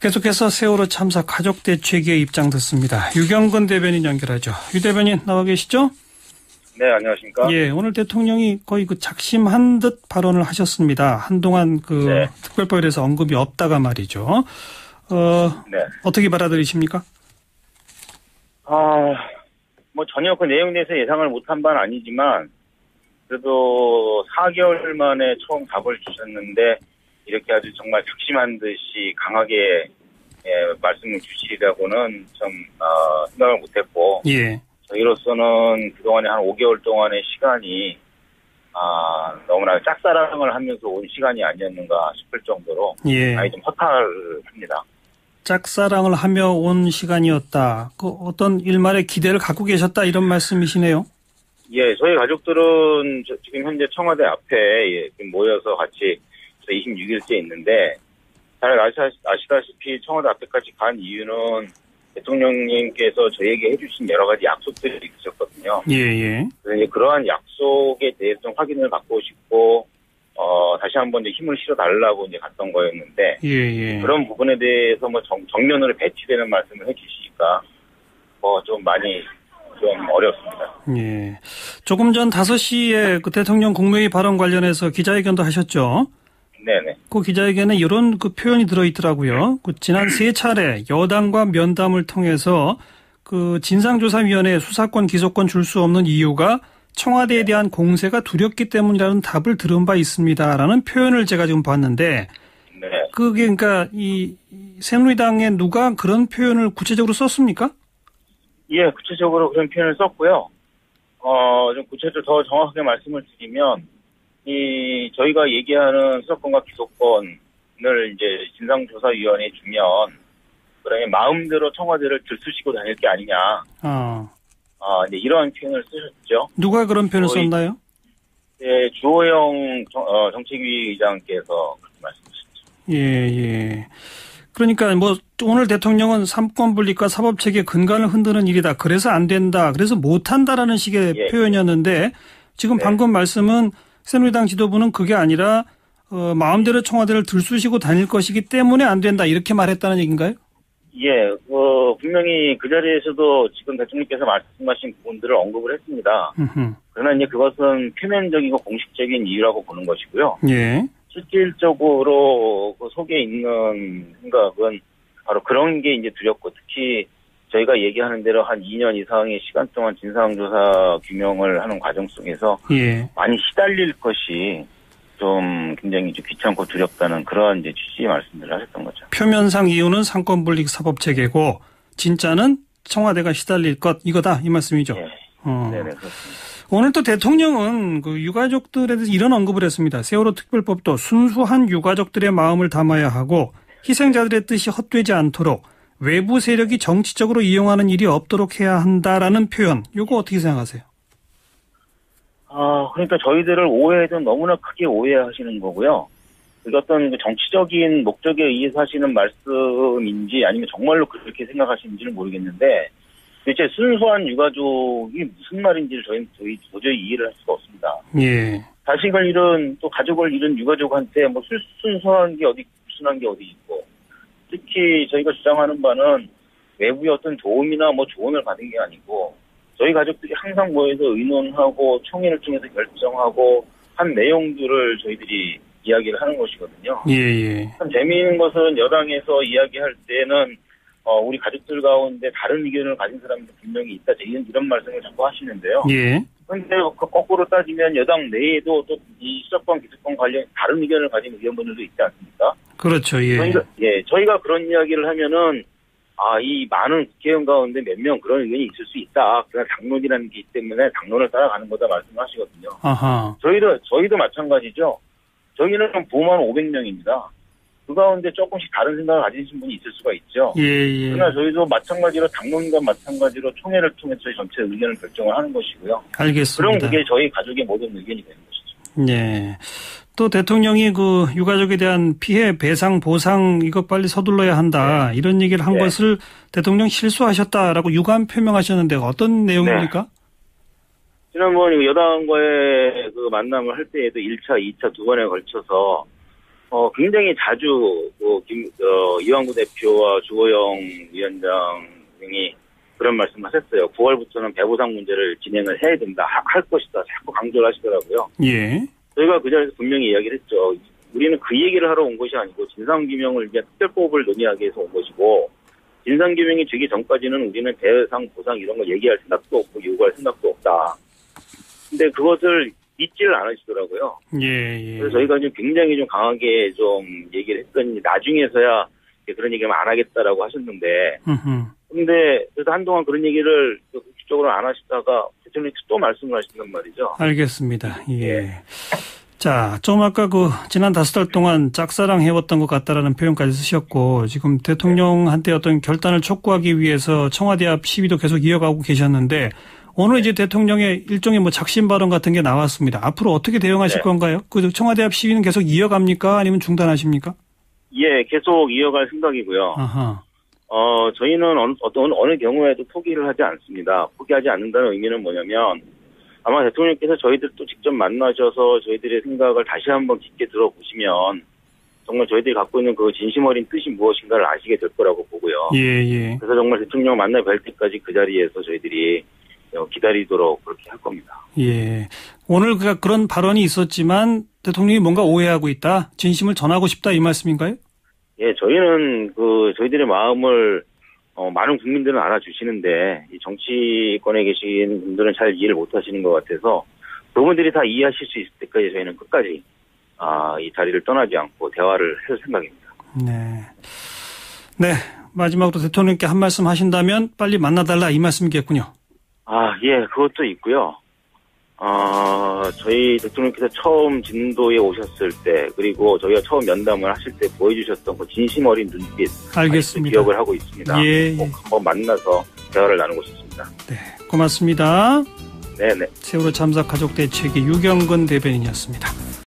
계속해서 세월호 참사 가족 대책위의 입장 듣습니다. 유경근 대변인 연결하죠. 유 대변인 나와 계시죠? 네, 안녕하십니까? 예, 오늘 대통령이 거의 작심한 듯 발언을 하셨습니다. 한동안 네. 특별법에 대해서 언급이 없다가 말이죠. 네. 어떻게 받아들이십니까? 전혀 그 내용에 대해서 예상을 못한 바는 아니지만, 그래도 4개월 만에 처음 답을 주셨는데, 이렇게 아주 정말 작심한 듯이 강하게 말씀을 주시리라고는 좀 생각을 못했고, 예. 저희로서는 그동안에 한 5개월 동안의 시간이 너무나 짝사랑을 하면서 온 시간이 아니었는가 싶을 정도로 예. 많이 좀 허탈합니다. 짝사랑을 하며 온 시간이었다. 어떤 일말의 기대를 갖고 계셨다 이런 말씀이시네요. 예, 저희 가족들은 지금 현재 청와대 앞에 모여서 같이 26일째 있는데, 잘 아시다시피 청와대 앞에까지 간 이유는 대통령님께서 저희에게 해주신 여러 가지 약속들이 있으셨거든요. 예. 그래서 이제 그러한 약속에 대해서 좀 확인을 받고 싶고, 다시 한번 이제 힘을 실어달라고 이제 갔던 거였는데, 예. 그런 부분에 대해서 정면으로 배치되는 말씀을 해주시니까, 좀 많이 좀 어렵습니다. 예. 조금 전 5시에 그 대통령 국무회의 발언 관련해서 기자회견도 하셨죠? 네네. 그 기자회견에 이런 표현이 들어있더라고요. 지난 3차례 여당과 면담을 통해서 진상조사위원회 수사권 기소권 줄 수 없는 이유가 청와대에 대한 공세가 두렵기 때문이라는 답을 들은 바 있습니다라는 표현을 제가 지금 봤는데, 네. 그게 그러니까 이 새누리당에 누가 그런 표현을 구체적으로 썼습니까? 예, 구체적으로 그런 표현을 썼고요. 좀 구체적으로 더 정확하게 말씀을 드리면, 저희가 얘기하는 수사권과 기소권을 이제 진상조사위원회에 주면, 그러면 마음대로 청와대를 들쑤시고 다닐 게 아니냐. 이제 이런 표현을 쓰셨죠. 누가 그런 표현을 썼나요? 예, 주호영 정책위 의장께서 그렇게 말씀하셨죠. 예. 그러니까 오늘 대통령은 삼권 분립과 사법체계 근간을 흔드는 일이다. 그래서 안 된다. 그래서 못한다라는 식의 표현이었는데, 지금 방금 말씀은 새누리당 지도부는 그게 아니라 마음대로 청와대를 들쑤시고 다닐 것이기 때문에 안 된다. 이렇게 말했다는 얘기인가요? 예, 분명히 그 자리에서도 지금 대통령께서 말씀하신 부분들을 언급을 했습니다. 그러나 이제 그것은 표면적이고 공식적인 이유라고 보는 것이고요. 예. 실질적으로 그 속에 있는 생각은 바로 그런 게 이제 두렵고, 특히 저희가 얘기하는 대로 한 2년 이상의 시간 동안 진상조사 규명을 하는 과정 속에서 많이 시달릴 것이 좀 굉장히 좀 귀찮고 두렵다는 그런 이제 취지의 말씀들을 하셨던 거죠. 표면상 이유는 상권분립 사법체계고 진짜는 청와대가 시달릴 것 이거다 이 말씀이죠. 네, 그렇습니다. 오늘 또 대통령은 유가족들에 대해서 이런 언급을 했습니다. 세월호 특별법도 순수한 유가족들의 마음을 담아야 하고 희생자들의 뜻이 헛되지 않도록 외부 세력이 정치적으로 이용하는 일이 없도록 해야 한다라는 표현. 이거 어떻게 생각하세요? 그러니까 저희들을 오해해도 너무나 크게 오해하시는 거고요. 그게 어떤 정치적인 목적에 의해서 하시는 말씀인지 아니면 정말로 그렇게 생각하시는지는 모르겠는데, 대체 순수한 유가족이 무슨 말인지를 저희 도저히 이해를 할 수가 없습니다. 예. 자식을 잃은, 또 가족을 잃은 유가족한테 순수한 게 어디, 순한 게 어디 있고, 특히 저희가 주장하는 바는 외부의 어떤 도움이나 조언을 받은 게 아니고, 저희 가족들이 항상 모여서 의논하고 총회를 통해서 결정하고 한 내용들을 저희들이 이야기를 하는 것이거든요. 예. 참 재미있는 것은 여당에서 이야기할 때는 우리 가족들 가운데 다른 의견을 가진 사람도 분명히 있다. 이런 말씀을 자꾸 하시는데요. 예. 그런데 거꾸로 따지면 여당 내에도 또 이 수사권, 기소권 관련 다른 의견을 가진 의원분들도 있지 않습니까? 그렇죠. 예. 저희가 그런 이야기를 하면은 이 많은 국회의원 가운데 몇 명 그런 의견이 있을 수 있다. 그냥 당론이라는 게 있기 때문에 당론을 따라가는 거다 말씀하시거든요. 아하. 저희도 마찬가지죠. 저희는 부만 500명입니다. 그 가운데 조금씩 다른 생각을 가지신 분이 있을 수가 있죠. 예. 그러나 저희도 마찬가지로 당론과 마찬가지로 총회를 통해서 저희 전체 의견을 결정을 하는 것이고요. 알겠습니다. 그럼 그게 저희 가족의 모든 의견이 되는 것이죠. 네. 또 대통령이 유가족에 대한 피해 배상 보상 이것 빨리 서둘러야 한다. 이런 얘기를 한 것을 대통령 실수하셨다라고 유감 표명하셨는데 어떤 내용입니까? 지난번 여당과의 그 만남을 할 때에도 1차, 2차 두 번에 걸쳐서 굉장히 자주 이완구 대표와 주호영 위원장 등이 그런 말씀하셨어요. 9월부터는 배보상 문제를 진행을 해야 된다, 할 것이다, 자꾸 강조를 하시더라고요. 예. 저희가 그 자리에서 분명히 이야기를 했죠. 우리는 그 얘기를 하러 온 것이 아니고 진상규명을 위한 특별법을 논의하기 위해서 온 것이고, 진상규명이 되기 전까지는 우리는 배상, 보상 이런 거 얘기할 생각도 없고 요구할 생각도 없다. 근데 그것을 믿지를 않으시더라고요. 예. 그래서 저희가 좀 굉장히 좀 강하게 좀 얘기를 했더니 나중에서야 그런 얘기를 안 하겠다라고 하셨는데, 근데 그래도 한동안 그런 얘기를 적극적으로 안 하시다가 대통령께서 또 말씀을 하신단 말이죠. 알겠습니다. 예. 자, 좀 아까 지난 5달 동안 짝사랑 해왔던 것 같다라는 표현까지 쓰셨고, 지금 대통령한테 어떤 결단을 촉구하기 위해서 청와대 앞 시위도 계속 이어가고 계셨는데, 오늘 이제 대통령의 일종의 작심 발언 같은 게 나왔습니다. 앞으로 어떻게 대응하실 건가요? 그 청와대 앞 시위는 계속 이어갑니까? 아니면 중단하십니까? 예, 계속 이어갈 생각이고요. 아하. 저희는 어느 경우에도 포기를 하지 않습니다. 포기하지 않는다는 의미는 뭐냐면, 아마 대통령께서 저희들 또 직접 만나셔서 저희들의 생각을 다시 한번 깊게 들어보시면 정말 저희들이 갖고 있는 그 진심 어린 뜻이 무엇인가를 아시게 될 거라고 보고요. 예. 그래서 정말 대통령 만나 뵐 때까지 그 자리에서 저희들이 기다리도록 그렇게 할 겁니다. 예. 오늘 그런 발언이 있었지만 대통령이 뭔가 오해하고 있다, 진심을 전하고 싶다, 이 말씀인가요? 예, 저희는 저희들의 마음을 많은 국민들은 알아주시는데 이 정치권에 계신 분들은 잘 이해를 못하시는 것 같아서 그분들이 다 이해하실 수 있을 때까지 저희는 끝까지 이 자리를 떠나지 않고 대화를 할 생각입니다. 네. 마지막으로 대통령께 한 말씀 하신다면 빨리 만나달라, 이 말씀이겠군요. 예, 그것도 있고요. 저희 대통령께서 처음 진도에 오셨을 때, 그리고 저희가 처음 면담을 하실 때 보여주셨던 그 진심 어린 눈빛. 알겠습니다. 기억을 하고 있습니다. 예. 꼭 한번 만나서 대화를 나누고 싶습니다. 네, 고맙습니다. 네네. 세월호 참사 가족 대책위 유경근 대변인이었습니다.